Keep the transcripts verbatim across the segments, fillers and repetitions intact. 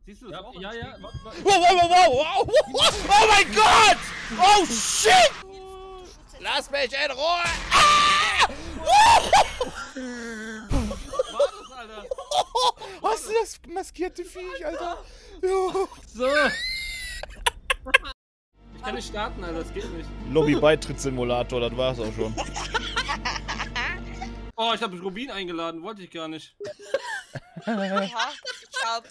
Siehst du das Ja, auch? ja, ja. Wow, wow, wow, wow, wow. Oh mein Gott! Oh shit! Lass mich in Ruhe! Ah! War das, Alter? Hast du das maskierte Viech, Alter? Jo. So. Ich kann nicht starten, Alter, das geht nicht. Lobby-Beitrittssimulator, das war's auch schon. Oh, ich habe Rubin eingeladen, wollte ich gar nicht. Ja, ich hab.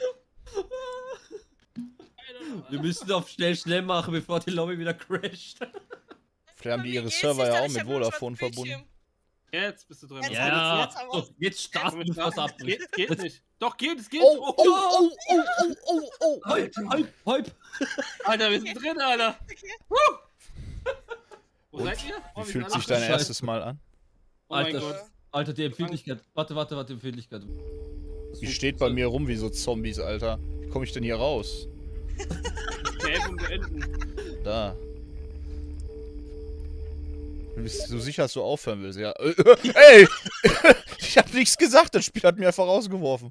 Wir müssen auf schnell, schnell machen, bevor die Lobby wieder crasht. Vielleicht haben die Mir ihre geht's Server nicht, ja aber auch ich mit hab nur Vodafone schon Bildschirm. verbunden. Jetzt bist du drin. Jetzt Ja, jetzt aber. so, jetzt starten wir was ab. Geht, geht nicht. Doch, geht, es geht. Oh, oh, oh, oh, oh, oh, oh. Halb, halb, halb. Alter, wir sind drin, Alter. Woo! Wo Und, seid ihr? Oh, Wie wir fühlt sind sich alle- dein Scheiße. erstes Mal an? Oh mein Alter, Gott. Alter, die Empfindlichkeit. Warte, warte, warte, Empfindlichkeit. Die steht bei mir rum wie so Zombies, Alter. Wie komme ich denn hier raus? Kämpfen beenden. Da. Bist du sicher, dass du aufhören willst? Ja. Ey! Ich hab nichts gesagt, das Spiel hat mir einfach rausgeworfen.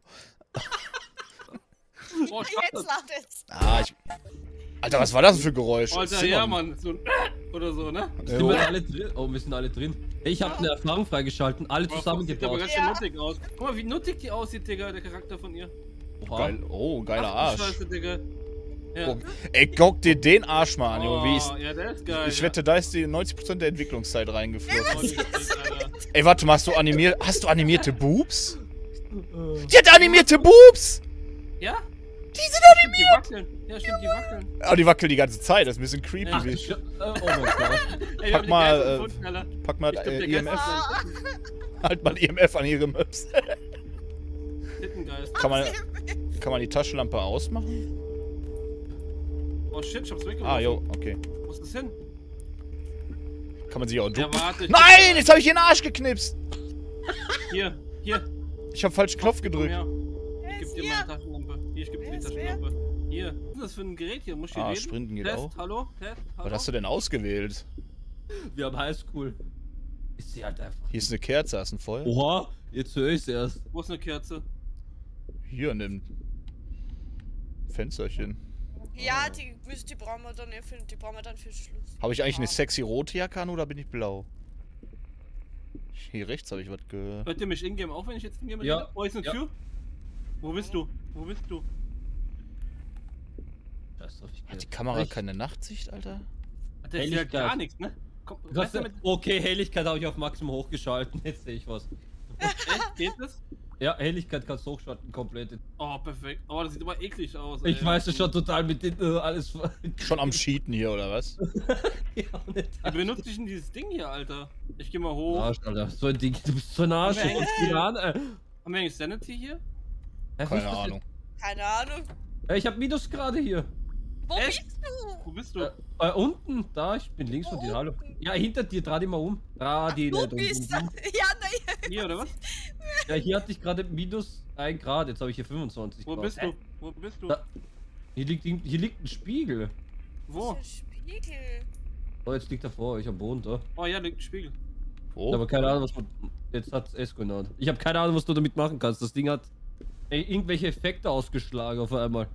Oh, Jetzt schade. lacht es. Ah, ich... Alter, was war das für ein Geräusch? Alter, ja, Mann. So ein oder so, ne? Sind wir alle drin? Oh, wir sind alle drin. Hey, ich habe eine Erfahrung freigeschalten, alle Boah, sieht aber zusammengebaut. ganz schön Ja. nuttig aus. Guck mal, wie nuttig die aussieht, Digga, der Charakter von ihr. Oha. Geil. Oh, geiler Ach, du Arsch. Scheiße, Digga. Ja. Oh, ey, guck dir den Arsch mal an, Junge. Wie Oh, ist... ja, der ist geil. Ich wette, da ist die neunzig Prozent der Entwicklungszeit reingeflossen. Ja. Richtig, Alter. Ey, warte mal, hast du animiert... Hast du animierte Boobs? Die hat animierte Boobs! Ja? Die sind Stimmt, animiert! die wackeln. Ja, stimmt, die wackeln. Aber die wackeln die ganze Zeit, das ist ein bisschen creepy. Ach, wie- Sch- äh, oh mein Gott. Ey, wir Pack haben die mal, Geist äh, gefunden, Alter. Pack mal Ich glaub, äh, der I M Geist F. Halt mal I M F an ihre Möps. Tittengeist. Kann man, kann man die Taschenlampe ausmachen? Oh shit, ich hab's weggeworfen. Ah, jo, okay. Wo ist das hin? Kann man sich auch Ja, ducken? warte. ich- Nein, jetzt habe ich den Arsch geknipst. Hier, hier. Ich habe falschen Knopf Komm gedrückt. her. Wer Ich geb ist dir hier? meine Taschenlampe. Hier, ich geb dir Wer die ist wer? Taschenlampe. Hier. Was ist das für ein Gerät hier? Muss ich hier Ah, reden? Sprinten geht Test, auch. hallo? Test, hallo? Was hast du denn ausgewählt? Wir haben Highschool. Ist sie halt einfach. Hier ist eine Kerze, hast du ein Feuer? Oha, jetzt höre ich erst. Wo ist eine Kerze? Hier, nimm. Fensterchen. Ja, die, müssen- die brauchen wir dann für, die brauchen wir dann für Schluss. Habe ich eigentlich eine sexy rote Jacke an oder bin ich blau? Hier rechts habe ich was gehört. Hört ihr mich ingame auch, wenn ich jetzt ingame Ja. rede? Oh, ist eine Ja. Tür? Wo bist du? Wo bist du? Scheiß drauf, ich geh Hat die jetzt. Kamera Ich- keine Nachtsicht, Alter? Hat der ist ja Helligkeit. gar nichts, ne? Komm, Du weißt hast, du mit... okay, Helligkeit habe ich auf Maximum hochgeschalten. Jetzt sehe ich was. Echt? Geht das? Ja, Helligkeit kannst du hochschalten, komplett. Oh, perfekt. Oh, das sieht aber eklig aus. Ich ey. weiß es schon total mit den äh, alles. Schon am Cheaten hier, oder was? ja, nicht Wie benutze ich denn dieses Ding hier, Alter? Ich geh mal hoch. Arsch, Alter. So ein Ding, du bist so ein Arsch. Aber Du kommst wieder an, ey. Haben wir eigentlich Sanity hier? Hä, wo ist Keine das Ahnung. Keine Ahnung. jetzt? Ey, ich hab Minus gerade hier. Wo Echt? bist du? Wo bist du? Äh, äh, unten, da, ich bin links von dir, hallo. Ja, hinter dir, dreh dich mal um. Dreh dich Du nicht um, bist um, da. um. Ja, nein. Hier, oder was? Ja, hier hatte ich gerade minus ein Grad, jetzt habe ich hier fünfundzwanzig Wo Grad. bist du? Wo bist du? Da. Hier liegt, hier liegt ein Spiegel. Wo? Das ist ein Spiegel. Oh, jetzt liegt er vor euch am Boden da. Oh ja, liegt ein Spiegel. Wo? Aber keine Ahnung, was man. Jetzt hat's S genannt. Ich habe keine Ahnung, was du damit machen kannst. Das Ding hat ey, irgendwelche Effekte ausgeschlagen auf einmal.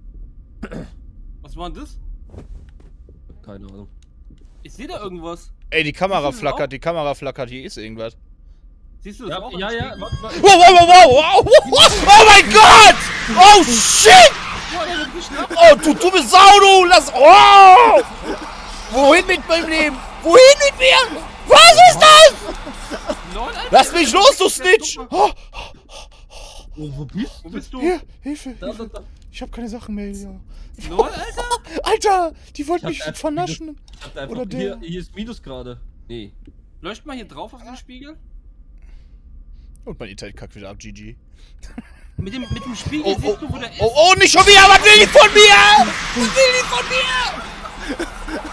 Was war denn das? Keine Ahnung. Ich sehe da irgendwas. Ey, die Kamera Siehst du das auch? flackert, die Kamera flackert, hier ist irgendwas. Siehst du das Ja, auch? ja, am ja. Spiegel? Warte, warte. Wow, wow, wow, wow, wow! Oh mein Gott! Oh shit! Oh, er wird geschnappt. Oh, du dumme Sau, du! Lass... Oh! Wohin mit meinem Leben? Wohin mit mir? Was ist das? Lol, Alter. Lass mich los, du Snitch! Oh, Oh, wo bist Wo du? bist du? hier, Hilfe, Da, da, Hilfe. da. Ich hab keine Sachen mehr hier. Lol, Alter. Alter, die wollte Ich mich hab einfach vernaschen. Ich hab da einfach, Oder der. hier, hier ist Minus gerade. Nee. Leucht mal hier drauf auf den Spiegel. Und mein Internet kackt wieder ab, G G. Mit dem, mit dem Spiegel Oh, oh, siehst du, wo der ist. oh, oh, nicht schon wieder! Was will die von mir? Was will die von mir?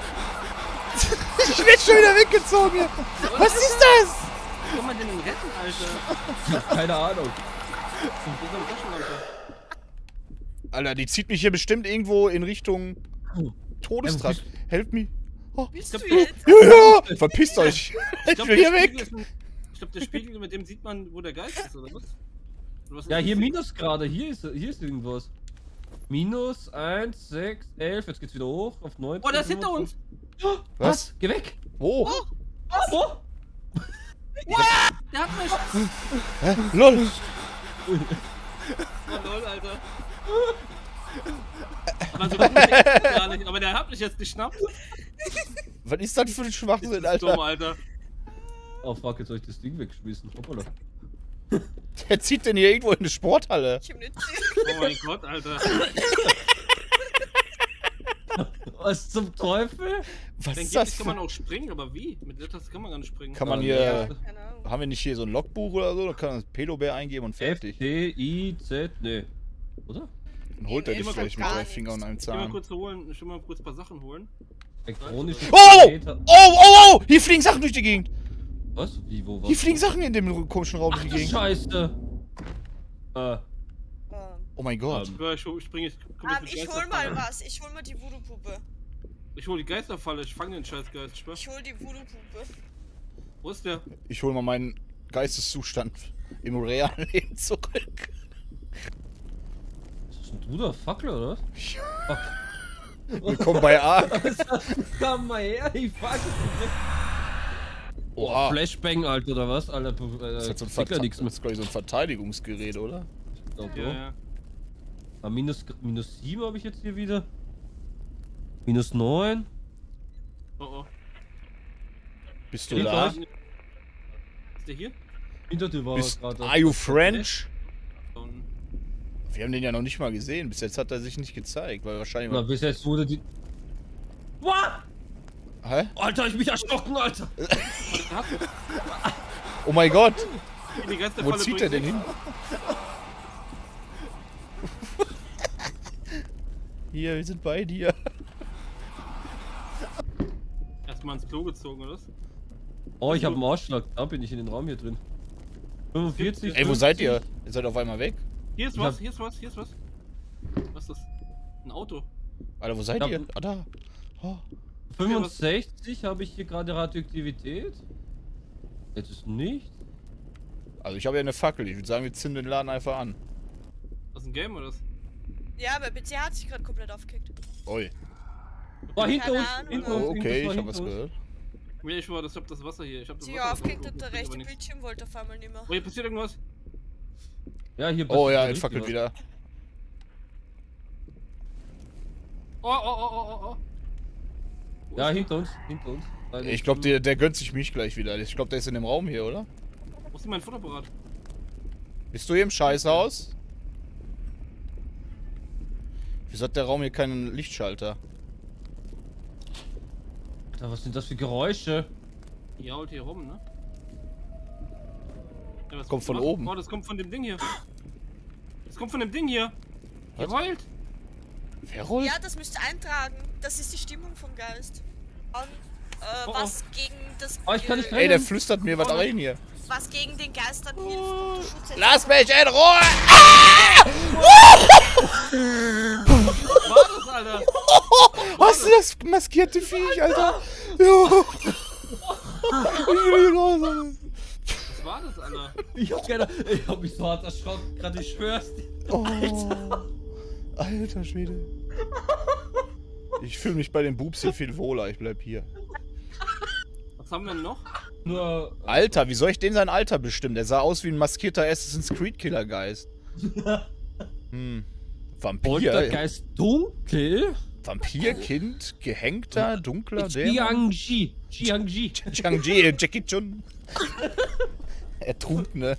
Ich werd schon wieder weggezogen hier. Was ist das? Wie kann man den denn retten, Alter? Ich hab keine Ahnung. Wo ist eine Taschenlampe? Alter, die zieht mich hier bestimmt irgendwo in Richtung Todestrakt. Ähm, Help me. Oh. Bist du jetzt? Ja, ja. Verpisst euch. Ich glaub, will der hier Spiegel weg. ist ein- Ich glaube, der Spiegel, mit dem sieht man, wo der Geist ist, oder was? Oder was Ja, ist hier das? Minus gerade. Hier ist, hier ist irgendwas. Minus eins, sechs, elf. Jetzt geht's wieder hoch auf neunzehn. Oh, der ist hinter uns. Was? Was? Geh weg! Wo? Oh! Der hat mich. Hä? Lol. Oh lol, Alter. Also, gar nicht, aber der hat mich jetzt geschnappt. Was ist das für ein Schwachsinn, Das ist dumm, Alter? Alter. Oh fuck, jetzt hab ich das Ding weggeschmissen. Hoppala. Der zieht denn hier irgendwo in eine Sporthalle. Ich hab nicht. Oh mein Gott, Alter. Was zum Teufel? Was Dann ist das? kann man Für... auch springen, aber wie? Mit Letters kann man gar nicht springen. Kann man Ah, hier... ja. Keine Ahnung. Haben wir nicht hier so ein Logbuch oder so? Da kann man das Pedobär eingeben und F, fertig. T, I, Z, nee. Oder? Dann holt er Nee, dich nee, gleich mit gar drei nichts. Fingern und einem Ich will mal Zahn. kurz holen, ich will mal kurz ein paar Sachen holen. Elektronische Oh! Geräte. Oh, oh, oh! Hier fliegen Sachen durch die Gegend! Was? Wie, wo, was? Hier fliegen Sachen in dem komischen Raum durch Ach die du Gegend. Scheiße. Äh, Ähm, Oh mein Gott. Ähm. Ja, ich, hol- ich springe jetzt. komm ähm, jetzt mit ich hol mal Geisterfalle. was. Ich hol mal die Voodoo-Puppe. Ich hol die Geisterfalle, ich fange den Scheißgeist. Ich schwör. Ich hol die Voodoo-Puppe. Wo ist der? Ich hole mal meinen Geisteszustand im realen Leben zurück. ist das ein Bruder Fackel oder was? Fuck. Willkommen bei A. Komm mal her, ich fuck. Oh, Oha. Flashbang, Alter, oder was? Alter, äh, Das ist, halt so ein kriegt ja Verte- nichts das mehr. ist glaube ich so ein Verteidigungsgerät, oder? Okay. Ja, ja. Ah, minus, minus sieben habe ich jetzt hier wieder. Minus neun. Oh oh. Bist du Hinter da? euch. Ist der hier? Hinter dir war Bist, gerade. are you French? Und Wir haben den ja noch nicht mal gesehen. Bis jetzt hat er sich nicht gezeigt, weil wahrscheinlich... Na, bis jetzt wurde die. What? Hä? Alter, ich mich erschrocken, Alter! Oh mein Gott! die Geisterfalle Wo zieht er denn hin? Hier, wir sind bei dir. Erstmal ins Klo gezogen, oder was? Oh, ich habe einen Ausschlag. Da bin ich in den Raum hier drin. fünfundvierzig. Ey, wo seid ihr? Ihr seid auf einmal weg. Hier ist Ich was, hab- hier ist was, hier ist was. Was ist das? Ein Auto. Alter, wo seid Ja, ihr? wo- Ah, da. Oh. fünfundsechzig habe ich hier gerade Radioaktivität. Jetzt ist nicht. Also ich habe ja eine Fackel. Ich würde sagen, wir zünden den Laden einfach an. Was ist ein Game oder was? Ja, aber P C hat sich gerade komplett aufgekickt. Oi. War hinter Keine uns. Ahnung. Hinter Oh, uns. okay, irgendwas ich war habe hinter was uns. gehört. Ja, ich war, das, ich hab das Wasser hier. Ich hab das Sie Wasser. aufgekickt und der aber rechte nichts. Bildschirm wollte auf einmal nicht mehr. Oh, hier passiert irgendwas. Ja, hier Oh passiert ja, richtig entfackelt was. wieder. Oh, oh, oh, oh, oh, oh. Wo Ja, ist hinter uns. Hinter uns. Eine- Ich glaube, der, der gönnt sich mich gleich wieder. Ich glaube, der ist in dem Raum hier, oder? die? Wo ist denn mein Fotoapparat? Bist du hier im Scheißhaus? Wieso hat der Raum hier keinen Lichtschalter? Alter, was sind das für Geräusche? Hier haut hier rum, ne? Ja, was Kommt von was? oben. Oh, das kommt von dem Ding hier. Das kommt von dem Ding hier. Was? Hier heult. Wer rollt? Ja, das müsst ihr eintragen. Das ist die Stimmung vom Geist. Und äh, Oh, oh. was gegen das. Oh, ich kann nicht Ey, der rennen. flüstert mir was rein hier. Was gegen den Geistern hilft. Und du schützt Lass mich in Ruhe! Was war das, Alter? Hast du das maskierte Viech, Alter? Ja. Ich will hier raus, Alter. Was war das, Alter? Ich hab keine. Ich hab mich so hart erschrocken, gerade ich schwör's dir. Oh. Alter Schwede. Ich fühle mich bei den Boobs hier viel wohler. Ich bleib hier. Was haben wir denn noch? Nur. Alter, wie soll ich den sein Alter bestimmen? Der sah aus wie ein maskierter Assassin's Creed Killergeist. Hm. Vampir. Poltergeist dunkel? Vampirkind, gehängter, dunkler Dämon. Jiangji. Jiangji. Changji, Jackie Chun. Ertrunkene.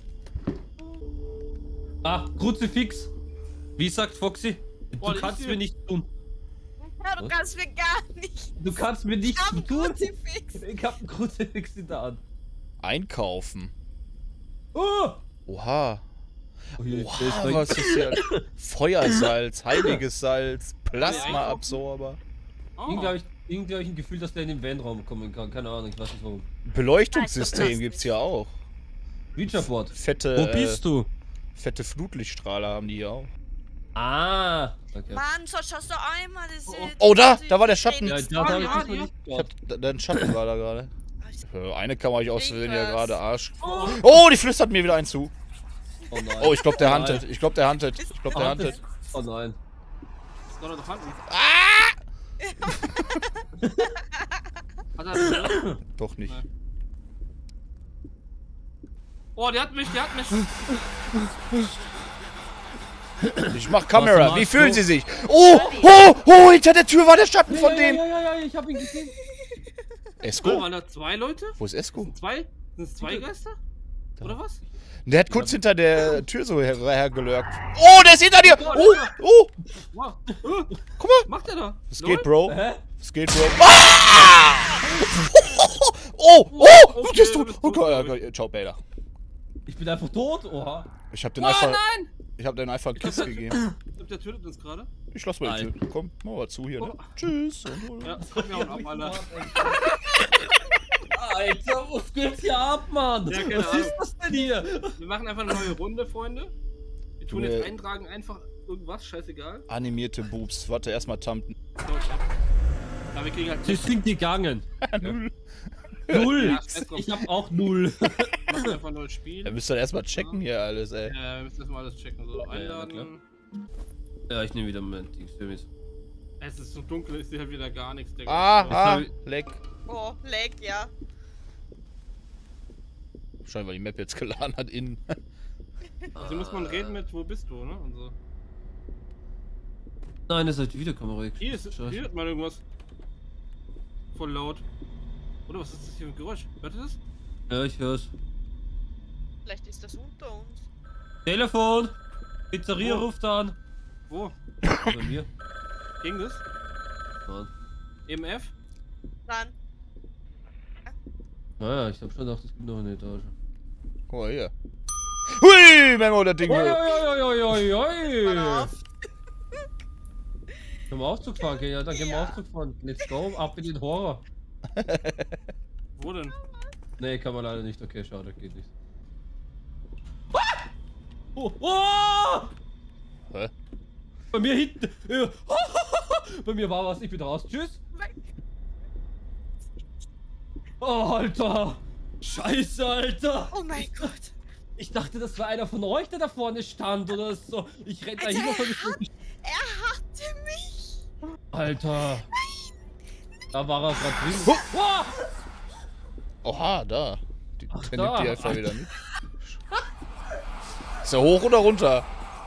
Ah, Kruzifix. Wie sagt Foxy? Du Oh, die kannst ist mir hier. nichts tun. Ja, du kannst mir gar nicht. Du kannst mir nichts Am tun. Kruzifix. Ich hab einen Kruzifix in der Hand. Einkaufen. Oh! Oha. Oh, hier, Oha, der ist direkt- was ist hier? Feuersalz, heiliges Salz, Plasmaabsorber. Oh. Irgendwie habe ich, irgendwie hab ich ein Gefühl, dass der in den Vanraum kommen kann. Keine Ahnung, ich weiß nicht warum. Beleuchtungssystem gibt's hier auch. Reacherboard. Fette, Wo bist äh, du? fette Flutlichtstrahler haben die hier auch. Ah! Okay. Mann, so schaust du einmal das. Oh, da, da war der Schatten. Ja, Ja, da habe ich ja, diesmal ja. nicht Ich hab, gehabt. da, da ein Schatten war da gerade. Äh, Eine kann man euch aus Versehen ja Irgendwas. gerade Arsch. Oh, die flüstert mir wieder einen zu. Oh nein. Oh, ich glaube der Oh nein. huntet. Ich glaube der huntet. Ich glaube der huntet. Oh nein. Soll er doch handeln? Ah! Hat er das? Doch nicht. Nein. Oh, der hat mich, der hat mich. Ich mach Kamera. Was Wie machst fühlen du? Sie sich? Oh, oh, oh, hinter der Tür war der Schatten von ja, dem. Ja, ja, ja, ich hab ihn gesehen. Oh, Esko? waren da zwei Leute? Wo ist Esko? Zwei? Sind es zwei Geister? Oder was? Der hat kurz hinter der Tür so her hergelurkt. Oh, der ist hinter dir! Oh, oh! Wow. Äh, Guck mal! macht er da? Was Lol? geht, Bro? Hä? Was geht, Bro? Ah! Oh, oh! Okay, Du bist du tot! bist Oh tot, Gott, glaub ja, ciao, Bader. Ich bin einfach tot, oha. Ich hab den Oh einfach. nein! Ich hab den einfach einen Kiss gegeben. Ich glaub, der tötet uns gerade. Ich lass mal die Nein. Tür. Komm, mach mal zu hier, ne? Oh. Tschüss. Und, Ja, wir hauen ab, Alter. Alter, was geht's hier ab, Mann? Ja, keine was Ahnung. ist das denn hier? Wir machen einfach eine neue Runde, Freunde. Wir tun Du, jetzt äh, eintragen, einfach irgendwas, scheißegal. Animierte Boobs. Warte, erstmal Tamten. Ja, wir kriegen halt. Sie sind gegangen. Null. Null. Ja, scheiß drauf. Ich hab auch null. Machen einfach neues Spiel. Da müsst ihr erstmal checken hier alles, ey. Ja, wir müssen erstmal alles checken. So, ja, na einladen. Ja, ich nehme wieder mein Dings für mich. Es ist so dunkel, ich sehe halt wieder gar nichts. Digga. Aha, Jetzt leck. Oh, leg, ja. Scheinbar die Map jetzt geladen hat innen. Also muss man reden mit, wo bist du, ne? Und so. Nein, das ist halt die Videokamera. Hier ist, Scheiße. hier hört man irgendwas. Voll laut. Oder was ist das hier für ein Geräusch? Hört ihr das? Ja, ich hör's. Vielleicht ist das unter uns. Telefon! Pizzeria Wo? ruft an. Wo? Bei mir. Ging das? Mann. E M F? Dran. Naja, ich hab schon gedacht, es gibt noch eine Etage. Guck mal hier. Hui, Memo, das Ding Oi, hier. oi, oi, oi, oi, Warte oi. auf. Können wir Aufzug fahren? Okay, ja, dann gehen wir Ja. Aufzug fahren. Let's go, ab in den Horror. Wo denn? Nee, kann man leider nicht. Okay, schade, geht nicht. Oh, oh! Hä? Bei mir hinten. Ja. Bei mir war was, ich bin raus. Tschüss. Oh, Alter. Scheiße, Alter. Oh mein Gott. Ich dachte, das war einer von euch, der da vorne stand oder so. Ich renn da Alter, hin er, hat, er hatte mich. Alter. Da war er gerade drin. Oh! Oha, da. Die, Ach, der da. nimmt die einfach wieder mit. Ist er hoch oder runter?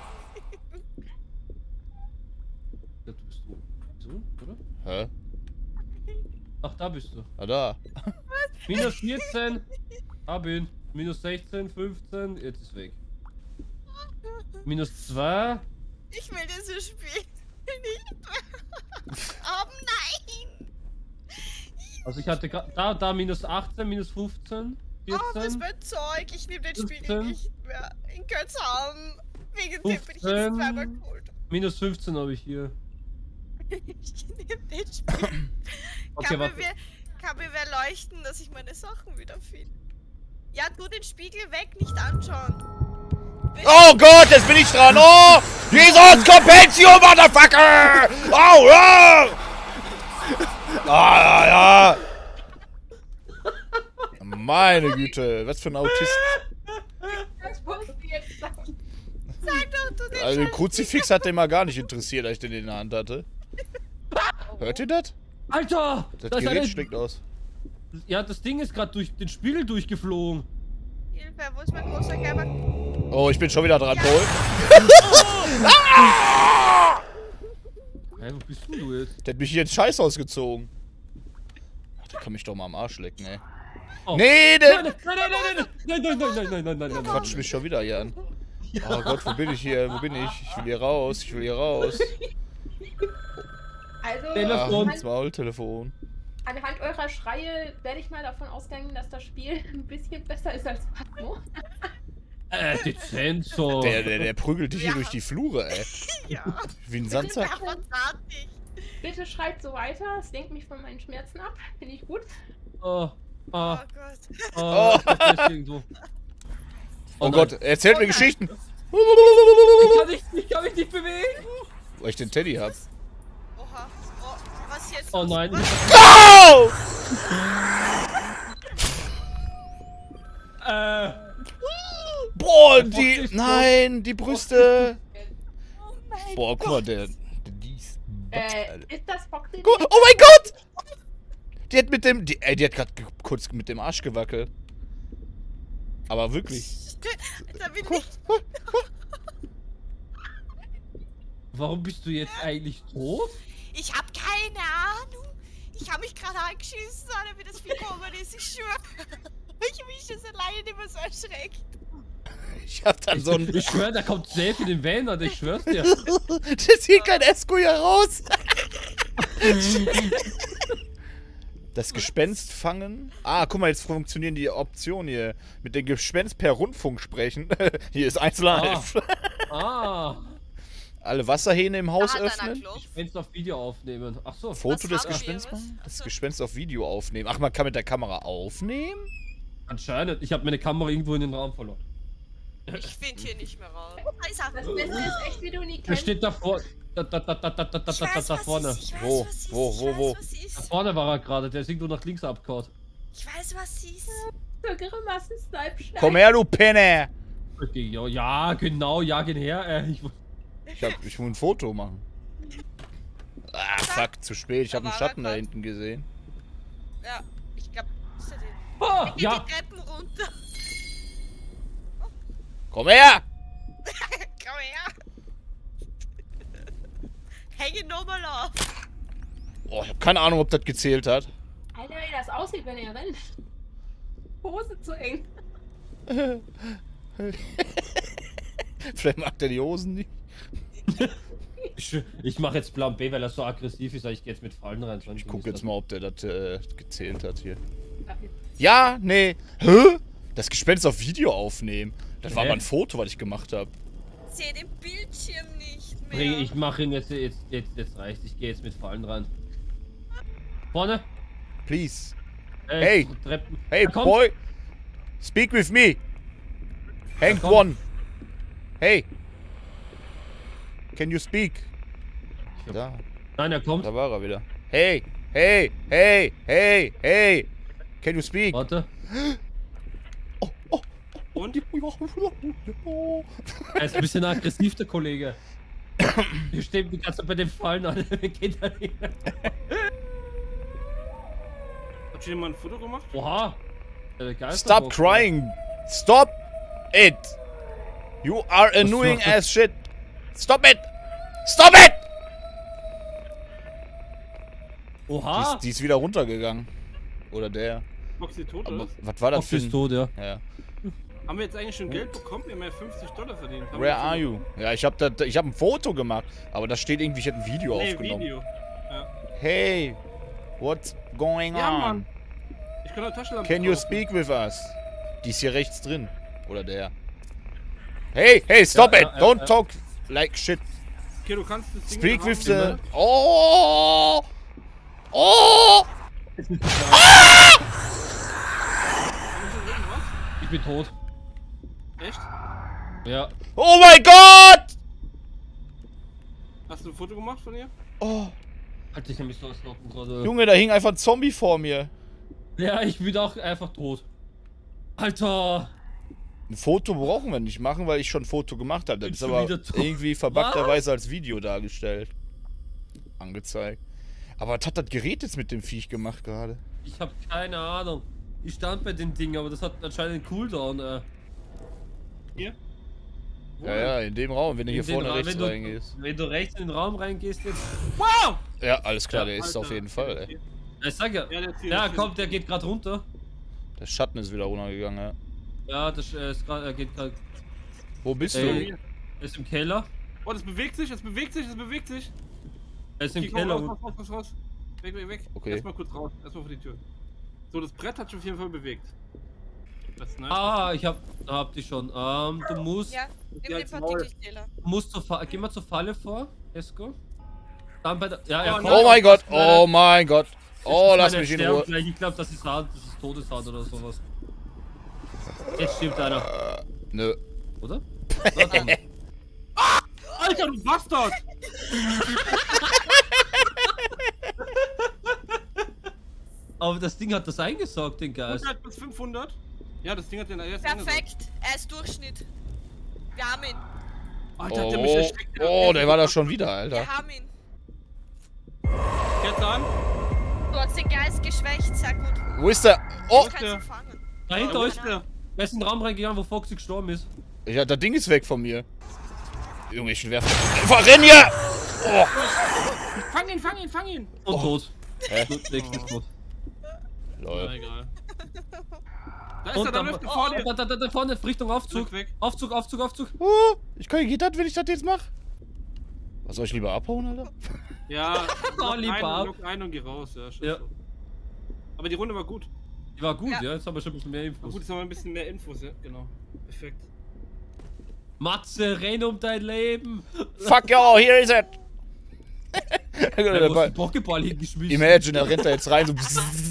Ja, du bist du. So, oder? Hä? Ach, da bist du. Ah, da. Minus vierzehn. Hab ihn. Minus sechzehn, fünfzehn. Jetzt ist weg. Minus zwei. Ich will dieses Spiel nicht mehr. Oh nein. Also ich hatte gerade da, da minus achtzehn, minus fünfzehn, Oh, was vierzehn, für Zeug. Ich nehme den Spiel fünfzehn. nicht mehr. In Kötzhausen. Wegen dem bin ich jetzt fünfzehn. zweimal geholt. minus fünfzehn habe ich hier. Ich nehme den Spiel. Okay, kann, mir warte. wer, kann mir wer leuchten, dass ich meine Sachen wiederfinde? Ja, tu den Spiegel weg, nicht anschauen. Oh Gott, jetzt bin ich dran. Oh! Jesus Compensio, Motherfucker! Oh, ja! Ah, ja, ja. Meine Güte, was für ein Autist. Das musst du jetzt sagen. Sag doch, du den Also den Scheiß- Kruzifix hat den mal gar nicht interessiert, als ich den in der Hand hatte. Hört ihr das? Alter! Das da ist Gerät eine- schlägt aus. Ja, das Ding ist gerade durch den Spiegel durchgeflogen. Hilfe, wo ist mein großer gelber... Oh, ich bin schon wieder dran, Paul. Hä, wo bist denn du jetzt? Der hat mich hier ins Scheiß ausgezogen. Ach, der kann mich doch mal am Arsch lecken, ey. Oh. Nee, Nein, der nein, nein, nein, nein, nein, nein, nein, nein, nein, nein, nein, nein. quatscht mich schon wieder hier an. Oh Gott, wo bin ich hier? Wo bin ich? Ich will hier raus, ich will hier raus. Also, Telefon. Ah, ins Maul, Telefon. anhand eurer Schreie werde ich mal davon ausgehen, dass das Spiel ein bisschen besser ist als Patmo. Äh, dezent so. Der, der, der prügelt dich hier Ja. durch die Flure, ey. Ja, Wie ein Sandsack. ja, verdrahtig. Bitte schreibt so weiter, es lenkt mich von meinen Schmerzen ab. Finde ich gut. Oh, Oh oh, Gott. oh, das ist irgendwo. Oh nein. Gott, er erzählt mir Geschichten. Ich kann, nicht, ich kann mich nicht bewegen. Weil ich den Teddy hab. Oha. Oh, was jetzt? Oh los? nein. Oh! Äh, Boah, Der die. Bock ist Nein, die Brüste. Oh mein Boah, guck mal, Gott. der. der dies. Äh, ist das Foxy? Guck, oh mein Gott! Die hat mit dem... Die, ey, die hat gerade kurz mit dem Arsch gewackelt. Aber wirklich. Da bin Guck, ich. guck. Warum bist du jetzt eigentlich tot? Ich hab keine Ahnung. Ich habe mich gerade angeschissen, Alter, wie das Vieh gekommen ist. Ich schwör. Ich mich das alleine nicht mehr so erschreckt. Ich hab dann so ein... Ich schwör, da kommt safe in den Van, Alter, ich schwör's dir. Das hier kein Esko hier raus. Das Gespenst fangen. Ah, guck mal, jetzt funktionieren die Optionen hier. Mit dem Gespenst per Rundfunk sprechen. Hier ist eins live. Ah. Alle Wasserhähne im Haus Da hat einer öffnen. Klopf. Gespenst auf Video aufnehmen. Ach so. Foto Was des haben wir? Gespensts Was? machen? Das Achso. Gespenst auf Video aufnehmen. Ach, man kann mit der Kamera aufnehmen? Anscheinend. Ich habe meine Kamera irgendwo in den Raum verloren. Ich finde hier nicht mehr raus. Da ist er. Das Beste ist echt, wie du nie Der kennst. steht da vor. Da, da, da, da, da, da, da, Ich da, weiß, da was vorne. ist. Ich weiß, Wo? was ist. Wo, Ich wo, weiß, wo? was Da ist. vorne war er gerade. Der ist irgendwo nach links abgehauen. Ich weiß, was ist. So Grimassen, Snipe, Komm her, du Penner! Okay, ja, ja, genau, ja, gehen her. Äh, ich, Ich, hab, ich will ein Foto machen. Ah, fuck, zu spät. Ich Da habe einen war er Schatten da grad. hinten gesehen. Ja, ich glaube, ist er den. oh, Geht ja. die Treppen runter. Komm her! Komm her. Hänge nochmal auf. Oh, ich habe keine Ahnung, ob das gezählt hat. Alter, wie das aussieht, wenn er rennt. Hose zu eng. Vielleicht mag der die Hosen nicht. Ich, ich mache jetzt Plan B, weil er so aggressiv ist. Ich gehe jetzt mit Fallen rein. Ich gucke jetzt mal, ob der das äh, gezählt hat hier. Ach, jetzt. Ja, nee. Hä? Das Gespenst auf Video aufnehmen. Das war Hä? mal ein Foto, was ich gemacht habe. Ich sehe den Bildschirm nicht mehr. Bring, ich mache ihn jetzt, jetzt, jetzt, jetzt reicht. Ich gehe jetzt mit Fallen rein. Vorne. Please. Äh, Hey. Treppen. Hey, Da kommt- boy. Speak with me. Hank kommt- one. Hey. Can you speak? hab- Da, Nein, er kommt. da war er wieder. Hey, hey, hey, hey, hey. Can you speak? Warte. Oh, oh, Und? oh. Er ist ein bisschen aggressiv, der Kollege. Wir stehen die ganze Zeit bei den Fallen an. Geht da nicht. Hat schon jemand ein Foto gemacht? Oha. Der Geist Stop crying. Stop it. You are annoying macht das? as shit. Stop it. Stop it. Die Oha. ist, die ist wieder runtergegangen. Oder der. Foxy tot Aber ist? was war das Fox für ist ein... tot, ja. Ja. Haben wir jetzt eigentlich schon Geld bekommen? Wir haben ja fünfzig Dollar verdient. Haben Where wir are schon- you? Ja, ich habe ich hab ein Foto gemacht, aber da steht irgendwie, ich hätte ein Video Nee, aufgenommen. Video. Ja. Hey, what's going Ja, on? Mann. Ich kann eine Taschenlampe Can you kaufen. speak with us? Die ist hier rechts drin. Oder der. Hey, hey, stop Ja, it! ja, ja, Don't ja. talk like shit. Okay, du kannst das Ding Speak haben. with the... Oh! Oh! Ist das irgendwas? Ich bin tot. Echt? Ja. Oh mein Gott! Hast du ein Foto gemacht von ihr? Oh, Halt dich nämlich so auslocken gerade. Junge, da hing einfach ein Zombie vor mir. Ja, ich bin auch einfach tot. Alter. Ein Foto brauchen wir nicht machen, weil ich schon ein Foto gemacht habe. Das Bin ist schon aber wieder tot. irgendwie verbackterweise als Video dargestellt. Angezeigt. Aber was hat das Gerät jetzt mit dem Viech gemacht gerade? Ich hab keine Ahnung. Ich stand bei den Dingen, aber das hat anscheinend einen Cooldown. Äh. Hier? Wo Ja, denn? ja, in dem Raum, wenn du In hier den vorne Ra- rechts wenn du, reingehst. Wenn du rechts in den Raum reingehst jetzt. Wow! Ja, alles klar, Ja, der ist Alter, auf jeden Fall, ey. hier. Ich sag ja. Ja, der ist hier, Ja, der ist hier. kommt, der geht gerade runter. Der Schatten ist wieder runtergegangen, ja. Ja, das äh, ist gerade, er geht gerade. Wo bist Ey. du? Er ist im Keller. Oh, das bewegt sich, das bewegt sich, das bewegt sich. Er ist im Okay, komm, Keller. raus, raus, raus, raus, raus. Weg, weg, weg. Okay. Erstmal kurz raus, erstmal vor die Tür. So, das Brett hat sich auf jeden Fall bewegt. Das ist nice. Ah, ich hab, hab die schon. Ähm, du musst, Ja, nimm Ja, den als Maul. Partikelzähler. du musst zur Fa Geh mal zur Falle vor, Esko. Dann bei der, ja, er Oh, kommt. nein. Oh mein Gott, Das ist oh mein Gott. Oh, meine- lass meine mich in Sterben Ruhe. gleich. Ich glaube, das ist Hand, das ist Todeshand oder sowas. Jetzt stirbt einer, Äh, nö. oder? Warte. Alter, du Bastard! Aber das Ding hat das eingesaugt, den Geist. hundert bis fünfhundert? Ja, das Ding hat den erst Perfekt, er ist Durchschnitt. Wir haben ihn. Alter, hat der mich Oh, erschreckt. oh, der war da schon wieder, Wir Alter. haben ihn. Jetzt an. Du hast den Geist geschwächt, sehr gut. Wo ist der? Oh! Ich kann der- sie fangen. Da hinter Wo euch. ist der? Wer ist in den Raum reingegangen, wo Foxy gestorben ist? Ja, das Ding ist weg von mir. Junge, ich werfe. Verrenn hier! Oh. Fang ihn, fang ihn, fang ihn! Und Oh. tot. Hä? Nächstes tot. Na Lol. egal. Da ist Und er, da da, läuft er vor dir. da, da, da, da vorne, Richtung Aufzug. Zurück, weg. Aufzug, Aufzug, Aufzug. Oh, ich kann geht das, wenn ich das jetzt mache? Was soll ich lieber abhauen, Alter? Ja, Oh, lock lieber ein, ab. lock ein und geh raus. Ja, schon Ja. so. Aber die Runde war gut. Die war gut, ja. Ja. Jetzt haben wir schon ein bisschen mehr War Infos. gut, jetzt haben wir ein bisschen mehr Infos, ja, genau. Perfekt. Matze, renn um dein Leben. Fuck ja, here is it! Ja, du hast den Pokéball hingeschmissen. Imagine, er rennt da jetzt rein so.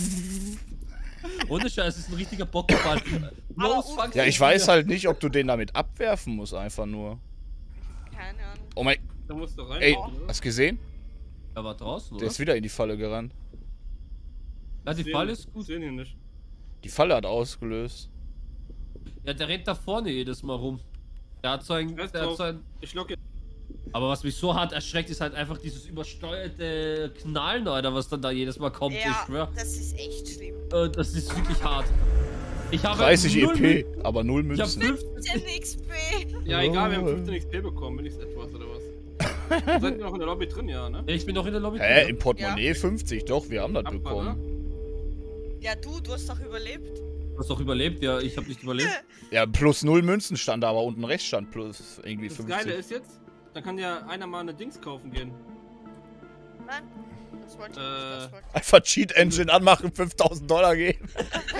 Ohne Scheiß, das ist ein richtiger Pokéball. Los, fang's Ja, ich jetzt weiß wieder. halt nicht, ob du den damit abwerfen musst, einfach nur. Keine Ahnung. Oh mein. Da musst du rein. Ey, oder? hast du gesehen? Er war draußen, oder? Der ist wieder in die Falle gerannt. Ja, die Sehen- Falle ist gut. Sehen ihn nicht. Die Falle hat ausgelöst. Ja, der rennt da vorne jedes Mal rum. Der hat so ein... Scheiß Der hat drauf. so ein Ich locke. aber was mich so hart erschreckt, ist halt einfach dieses übersteuerte Knallen, Alter, was dann da jedes Mal kommt, ich Ja, schwör. das ist echt schlimm. Äh, das ist wirklich hart. Ich habe dreißig E null P, Mün- aber null Ich hab Münzen. fünfzehn. Den X P. Ja, egal, wir haben Oh. fünfzehn X P bekommen, wenigstens etwas oder was. Ihr seid noch in der Lobby drin, ja, ne? Ich bin noch in der Lobby. Hä, drin, im Portemonnaie fünfzig, doch, wir haben das Abfahrt, bekommen. Ja, du, du hast doch überlebt. Du hast doch überlebt, ja. Ich habe nicht überlebt. Ja, plus null Münzen stand da, aber unten rechts stand plus irgendwie Das fünfzig. Geile ist jetzt, dann kann ja einer mal eine Dings kaufen gehen. Nein, das wollte ich Äh. nicht. Das wollte Einfach Cheat Engine anmachen, fünftausend Dollar geben.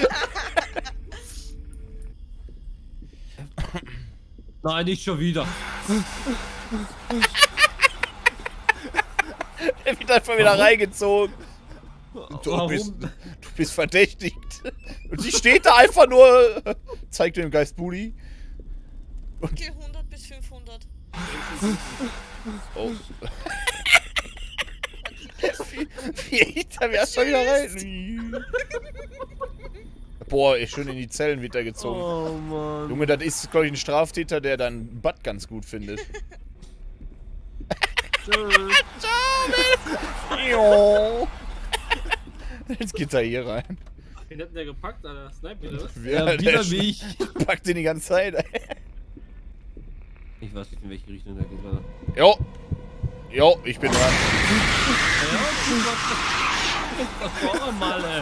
Nein, nicht schon wieder. Er wird einfach wieder Warum? reingezogen. Du Warum? bist, du bist verdächtigt. Und sie steht da einfach nur. Zeigt dem Geist Booty. ich. Okay, hundert bis fünfhundert. Oh. Wie echt, da wär's schon wieder rein. Boah, ey, schön in die Zellen wird er gezogen. Oh Mann. Junge, das ist, glaube ich, ein Straftäter, der dein Butt ganz gut findet. Tschüss. Jo. Jetzt geht er hier rein. Wen hat denn der gepackt, Alter? Snipe wieder, was? Ja, der wieder sch- mich. Packt den die ganze Zeit. ey. Ich weiß nicht, in welche Richtung der geht, Alter. Jo. Jo, ich bin dran. Ja, das war mal, ey.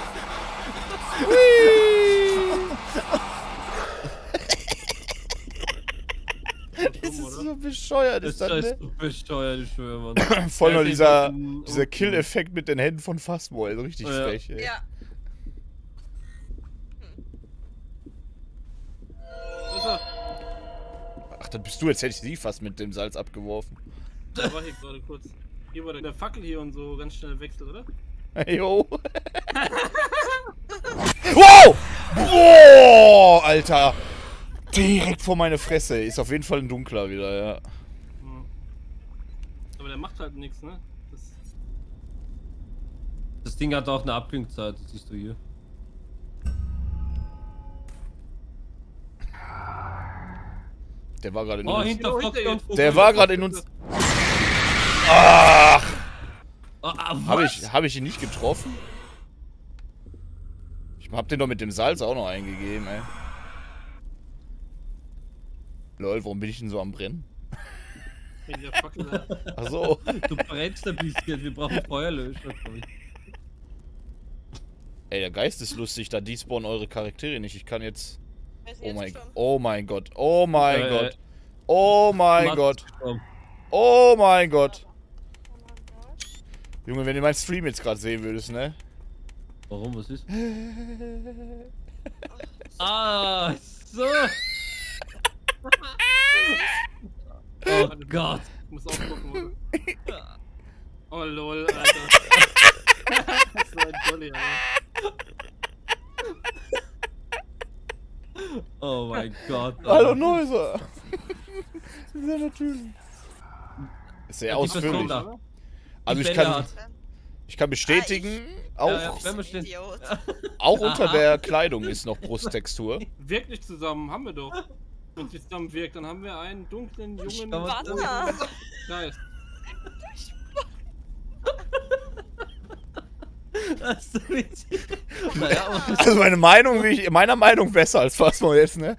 Das ist so bescheuert, Das ist das, ist ne? so besteuert, ich schwöre, Mann. Voll noch Ja, dieser, den- dieser Kill-Effekt mit den Händen von Phasmo, also richtig Ja. frech, ey. Ja. Wo ist er? Ach, dann bist du, jetzt hätte ich sie fast mit dem Salz abgeworfen. Da war hier gerade kurz. Hier war der, der Fackel hier und so ganz schnell wechselt, oder? Jo. Wow! Boah, Alter. Direkt vor meine Fresse. Ist auf jeden Fall ein dunkler wieder, ja. Hm. Aber der macht halt nichts, ne? Das Das Ding hat auch eine Abklingzeit, das siehst du hier. Der war gerade in Oh, uns. hinter Oh, Fox hinter und ihr. Der war gerade in uns. Ach! Ah, ah, Habe was? ich, hab ich ihn nicht getroffen? Ich hab den doch mit dem Salz auch noch eingegeben, ey. Lol, warum bin ich denn so am Brennen? Wegen der Fackel da. Ach so. Du brennst ein bisschen, wir brauchen Feuerlöscher, glaub ich. Ey, der Geist ist lustig, da despawnen eure Charaktere nicht. Ich kann jetzt. Weiß Oh jetzt mein, schon. oh mein Gott. Oh mein Äh, Gott. Oh mein Mats Gott. ist gestorben. Oh mein Gott. Oh mein Gott. Junge, wenn du meinen Stream jetzt gerade sehen würdest, ne? Warum, was ist? Ah, so. Oh Gott. Ich muss aufgucken, oder? Oh lol, Alter. So ein Dolly, Alter. Oh mein Gott. Hallo Noiser. Sehr natürlich. Sehr Ja, die Person ausführlich. da. Also ich Die Bälle kann, hat. ich kann bestätigen, auch, Ja, ja, wenn wir stehen. Idiot. auch unter Aha. der Kleidung ist noch Brusttextur. Wirkt nicht zusammen, haben wir doch. Wenn sie zusammen wirkt, dann haben wir einen dunklen, jungen Aber- Warte. Geist. Das ist so witzig. Naja, aber Also meine Meinung, wie ich, meiner Meinung besser als Phasmo jetzt, ne?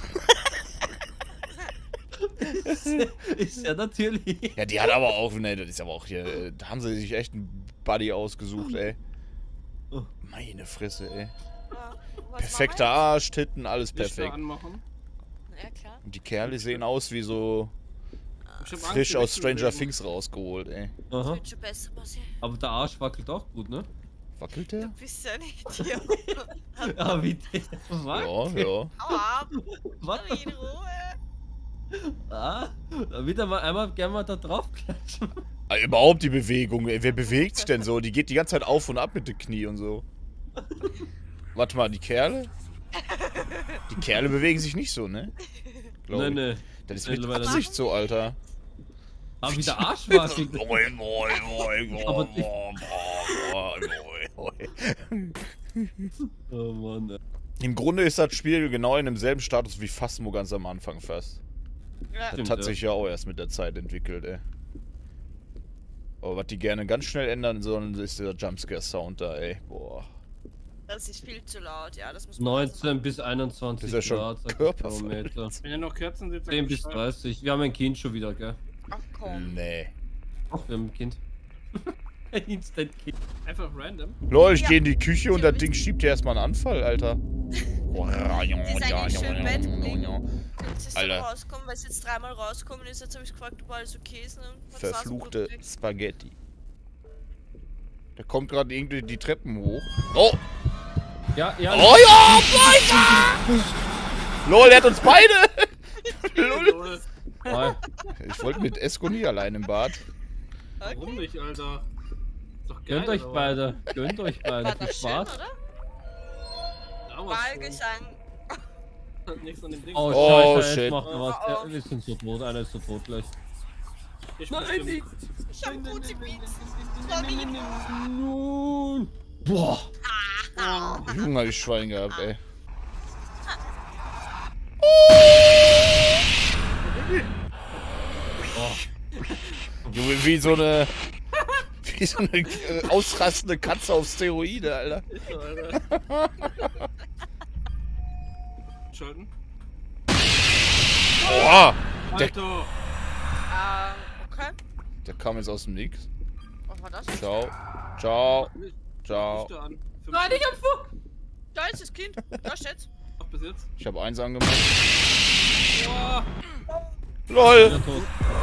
ist ja natürlich. Ja, die hat aber auch, ne, das ist aber auch hier, äh, da haben sie sich echt einen Buddy ausgesucht, ey. Oh. Meine Fresse, ey. Ja, was Perfekter machen Arsch, Titten, alles Lichter perfekt. anmachen. wir? Ja, klar. Und die Kerle sehen aus wie so Ich hab Angst, frisch die aus Stranger wegzubewegen. Things rausgeholt, ey. Aha. Wird schon besser passieren. Aber der Arsch wackelt auch gut, ne? Wackelt Du der? bist ja nicht hier. Ja, wie der wackelt. Ja, ja. Hau ab. Was? Lass mich in Ruhe. Ah, da wird er mal einmal gerne mal da drauf klatschen. Ah, überhaupt die Bewegung, ey. Wer bewegt sich denn so? Die geht die ganze Zeit auf und ab mit den Knie und so. Warte mal, die Kerle? Die Kerle bewegen sich nicht so, ne? Glaub Nee, ich. nee. Das ist Nee, mit leider nicht. Absicht so, Alter. Aber wie der Arsch wackelt. Moin, moin, moin, moin, Aber ich- moin, moin, moin. Oh Mann, ey. Im Grunde ist das Spiel genau in demselben Status wie Phasmo ganz am Anfang fast. Ja. Das Stimmt, hat ja. sich ja auch erst mit der Zeit entwickelt, ey. Aber was die gerne ganz schnell ändern sollen, ist der Jumpscare-Sound da, ey. Boah. Das ist viel zu laut, ja, das muss man also neunzehn bis einundzwanzig Das ist ja schon Grad, sagt Körperfreund. der Wenn ihr noch Kerzen seht, sagt zehn bis Bescheid. dreißig. Wir haben ein Kind schon wieder, gell? Ach komm. Nee. Ach, wir haben ein Kind. Ein Instant Kind. Einfach random. Lol, ich Ja. gehe in die Küche und das Ding schiebt dir erstmal einen Anfall, Alter. Boah, Die ist eigentlich schön im Bett liegen. Jetzt ist Alter. er rausgekommen, weil es jetzt dreimal rausgekommen ist. Jetzt habe ich gefragt, ob alles okay ist. Und dann hat Sasa Verfluchte gedrückt. Spaghetti. Der kommt gerade irgendwie die Treppen hoch. Oh! Ja, ja. Oh ja! Boah! Lol, er hat uns beide! Lol. Hi. Ich wollte mit Esco nie allein im Bad. Warum nicht, Alter? Ist doch geil. Gönnt euch aber- beide. Gönnt euch beide. War Viel das schön, Spaß. oder? Ja, was Wahlgesang. hat nichts an dem Ding. Oh, Oh, Scheiße, shit. jetzt macht er was. Oh, oh. Ja, wir sind so tot. Einer ist so tot gleich. Ich Nein, bestimmt. nicht. Ich hab gute Beats. Sorry. Nun. Boah. Junge, hab ich Schwein gehabt, ey. Junge, wie so eine. Wie so eine äh, ausrastende Katze auf Steroide, Alter. Ist so, Alter. Schalten. Oha! Der, Alter! Ähm, okay. der kam jetzt aus dem Nix. Was war das? Ciao. Ciao. Ciao. Lichter an. Fünf Nein, ich hab vor. Da ist das Kind. Da steht's. Ach, bis jetzt. Ich habe eins angemacht. Boah! Ja, LOL! tot.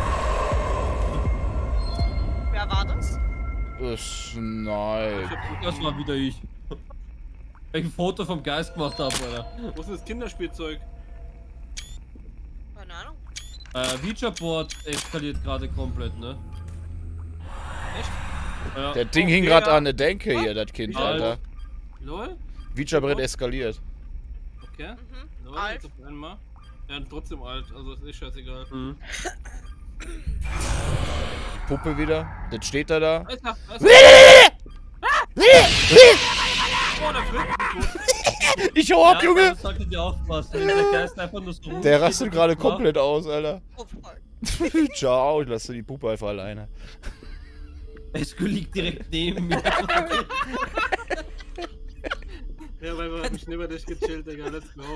Wer war das? Das, nein. Das war wieder ich. Weil ich ein Foto vom Geist gemacht habe, Alter. Wo ist denn das Kinderspielzeug? Keine Ahnung. Äh, Featureboard eskaliert gerade komplett, ne? Echt? Ja. Der Ding Okay, hing gerade ja. an der Denke hier, das Kind, Alter. Lol? Featurebrett eskaliert. Okay. Mhm. Lol, Alt. jetzt auf einmal. Ja, trotzdem alt, also ist eh scheißegal. Mhm. Puppe wieder. Das steht da da. Alter, Alter. Oh, der Fritz. Ich hau ab, Ja, Junge! das solltet ihr aufpassen. Wenn der Geist einfach nur so Der rumsteht rastet und gerade nichts macht. komplett aus, Alter. Oh, voll. Ciao, ich lasse die Puppe einfach alleine. Esco liegt direkt neben mir. Ja, weil wir haben mich neben dich gechillt, Digga. Let's go.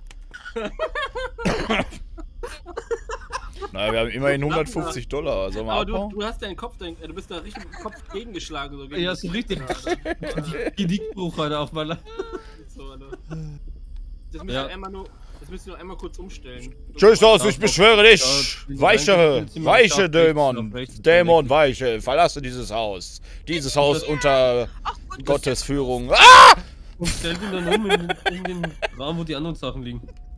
Na, wir haben immerhin hundertfufzig Dollar. Sollen wir Aber du, abhauen? du hast deinen Kopf, dein, du bist da richtig mit dem Kopf gegengeschlagen. So gegen Ja, so richtig. Genickbruch, Alter, auf meiner. So, Alter. Das müssen Ja. wir einmal nur, das müssen wir einmal kurz umstellen. Tschüss aus, ich beschwöre dich! Ja, Weiche, die weiche Rechts, Dämon! auf rechts, Dämon, auf weiche, verlasse dieses Haus. Dieses Haus unter Ach, gut. Gottes Führung. Ah! Und stellt ihn dann um in, in den Raum, wo die anderen Sachen liegen.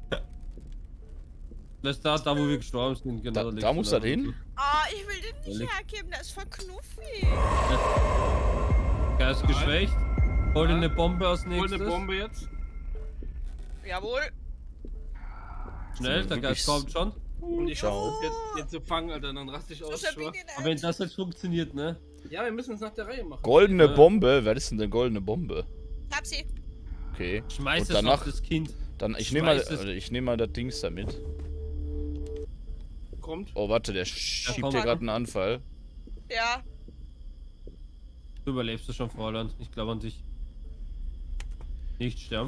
Das ist da, da wo wir gestorben sind, genau. Da- liegt's da muss dann. das hin? Ah, ich will den nicht Ehrlich? hergeben, der ist voll knuffig. Geist geschwächt. Hol dir eine Bombe als Hol nächstes. eine Bombe jetzt. Jawohl. Schnell, der Geist kommt schon. Um die Ciao. Chance jetzt, jetzt zu fangen, Alter. Dann raste ich So aus. stabil schwör. den Aber wenn das jetzt funktioniert, ne? Ja, wir müssen es nach der Reihe machen. Goldene Ja. Bombe? Wer ist denn eine goldene Bombe? Hab sie. Okay. Schmeiß Und es danach- auf das Kind. Dann, ich nehme mal, Schmeiß es. also ich nehme mal das Dings damit. Kommt. Oh, warte, der schiebt komm. hier gerade einen Anfall. Ja. Du überlebst es schon, Fräulein. Ich glaube an dich. Nicht sterben.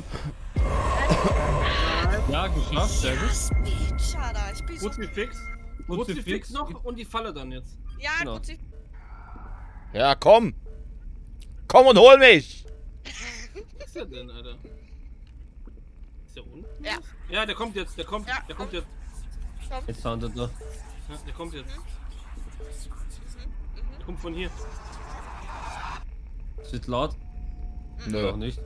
Ja, geschafft, sehr gut. Yes, Bitch, Alter. Ich bin so... Kruzifix. Kruzifix Kruzifix noch und die Falle dann jetzt. Ja, Genau. Kruzifix. Ja, komm! Komm und hol mich! Was ist der denn, Alter? Ist der unten? Ja. Ja, der kommt jetzt, der kommt, Ja, der kommt komm. jetzt. Jetzt handelt er. Ja, der kommt jetzt. Mhm. Der kommt von hier. Es wird laut. Nö. Noch nicht.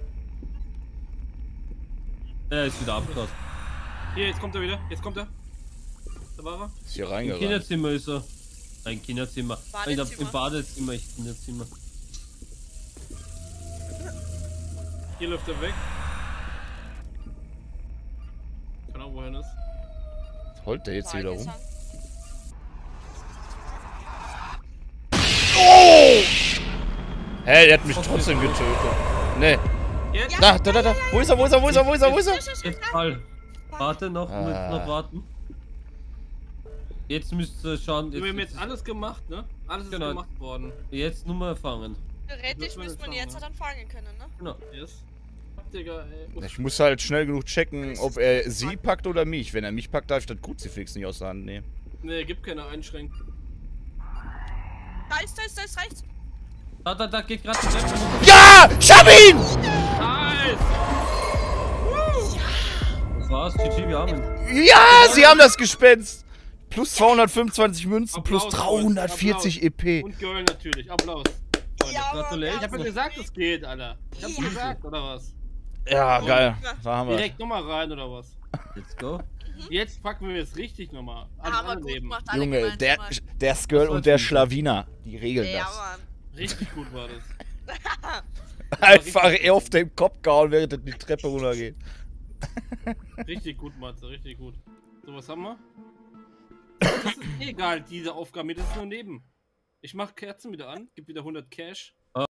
Er ist wieder abgehauen. Hier, jetzt kommt er wieder. Jetzt kommt er. Da war er. Ist hier Im reingerannt. Kinderzimmer ist er. Ein Kinderzimmer. Nein, Badezimmer. im Badezimmer, ich Kinderzimmer. Hier läuft er weg. Keine Ahnung, wohin ist. Holt der jetzt hier wieder rum? Sagen. Oh! Hä, der hat mich trotzdem getötet. Ne. Jetzt? Da, da, da, da. Wo ist er, wo ist er, wo ist er, wo ist er, wo ist er? Jetzt Fall. Warte noch, Ah. mit noch warten. Jetzt müsst ihr schauen. Wir haben Jetzt, jetzt alles gemacht, ne? Alles ist Genau. gemacht worden. jetzt nur mal fangen. Theoretisch Müssen wir müsste man jetzt jetzt haben, dann fangen können, ne? Genau. Yes. Digga, ey. Ich muss halt schnell genug checken, ob er sie packt oder mich. Wenn er mich packt, darf ich das Kruzifix nicht aus der Hand nehmen. Ne, gibt keine Einschränkungen. Da ist, da ist, da ist rechts. Da, da, da geht gerade die Treppe runter. Ja! Ich hab ihn! Nice! Das war's, G G, wir haben ihn. Ja, sie haben das Gespenst! Plus zweihundertfünfundzwanzig Münzen, plus Applaus, dreihundertvierzig Applaus. E P. Und Girl natürlich. Applaus. Freunde. Ja, aber gratuliere. Ich hab ja gesagt, es geht, Alter. Ich hab's Ja. gesagt, oder was? Ja, geil. Da haben wir. Direkt nochmal rein, oder was? Let's go. Jetzt packen wir es richtig nochmal. Alles Aber alle gut Leben. gemacht, alle Junge, gemeinsam der, mal. der Skirl Das war und der gut. Schlawiner, die regeln Ja, das. Mann. Richtig gut war das. Einfach er auf den Kopf gehauen, während er die Treppe runtergeht. Richtig gut, Matze, richtig gut. So, was haben wir? Das ist eh egal, diese Aufgabe, mir das ist nur neben. Ich mach Kerzen wieder an, gib wieder hundert Cash.